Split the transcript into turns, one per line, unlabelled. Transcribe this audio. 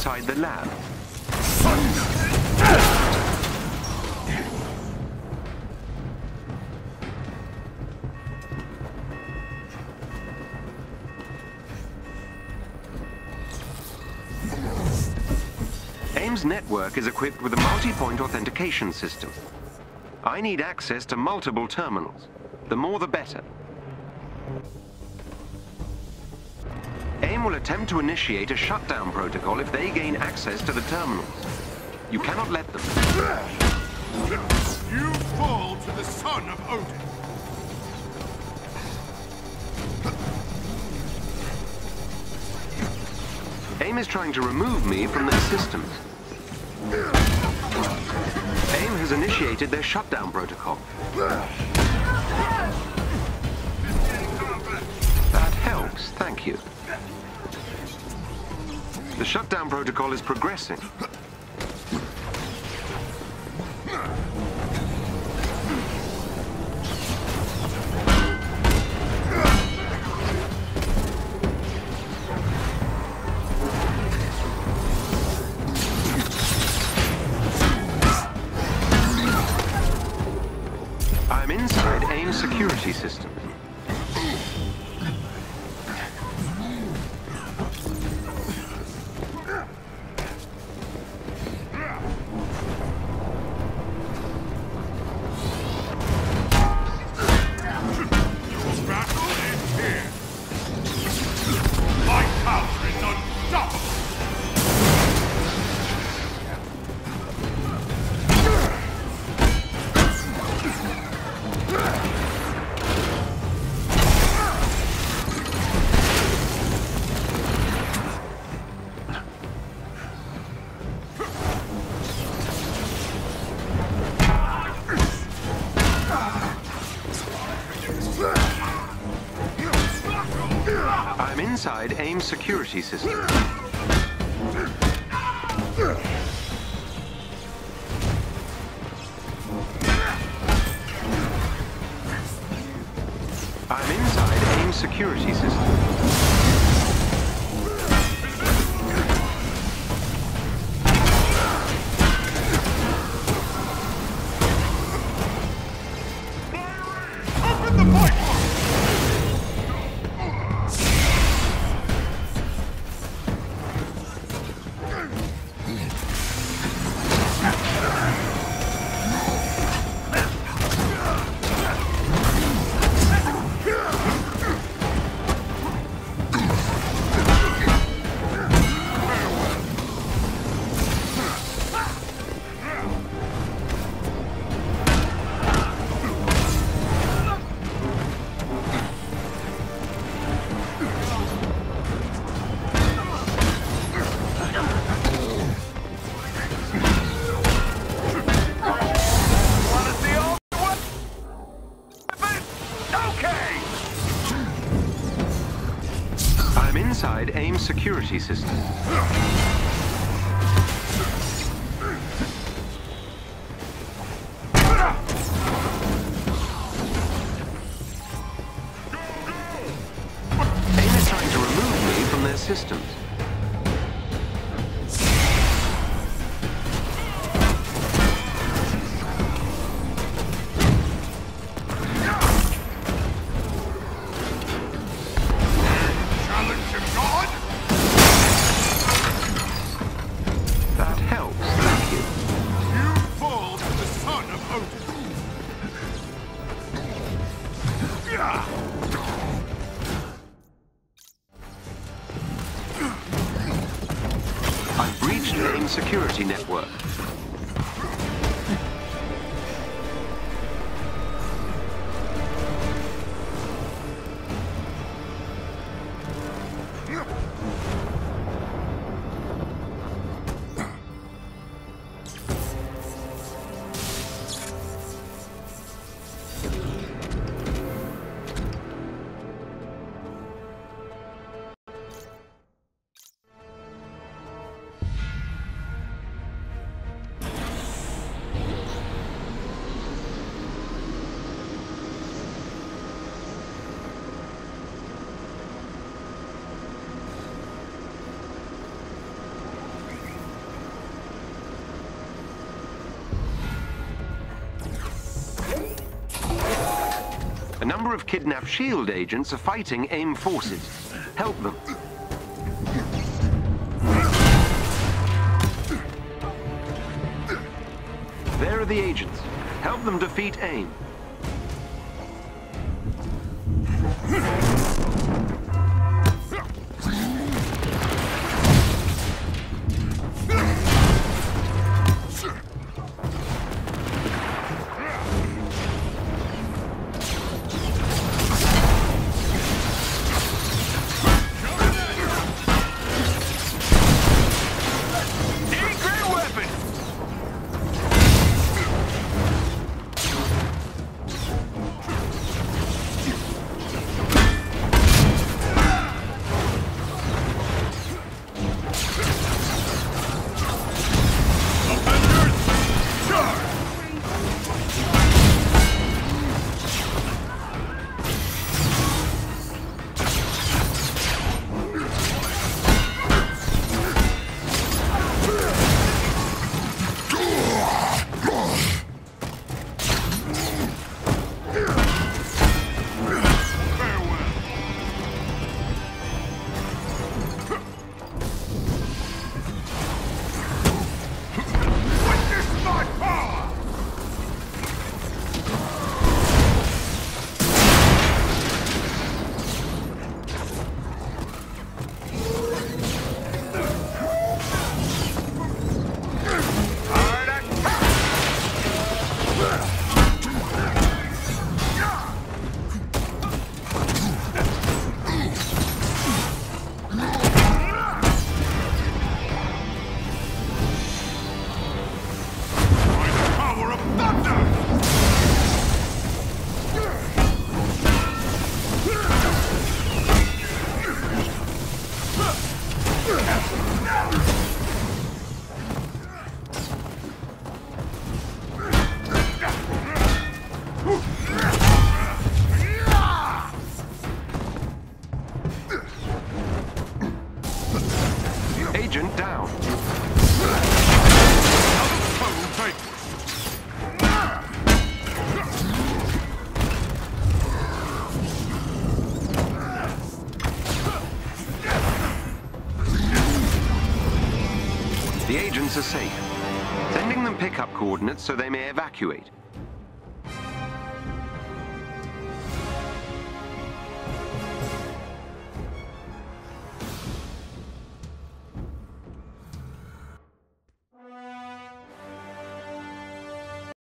inside the lab. AIM's network is equipped with a multi-point authentication system. I need access to multiple terminals. The more the better. AIM will attempt to initiate a shutdown protocol if they gain access to the terminals. You cannot let them.
You fall to the son of Odin.
AIM is trying to remove me from their systems. AIM has initiated their shutdown protocol. That helps, thank you. The shutdown protocol is progressing. I'm inside AIM security system. I'm inside AIM security system. I'm inside AIM security system. I'm inside AIM security system. AIM is trying to remove me from their systems. That helps, thank you.
You fall to the son of Odin.
I've breached AIM security network. A number of kidnapped SHIELD agents are fighting AIM forces. Help them. There are the agents. Help them defeat AIM. Agent down. The agents are safe. Sending them pickup coordinates so they may evacuate.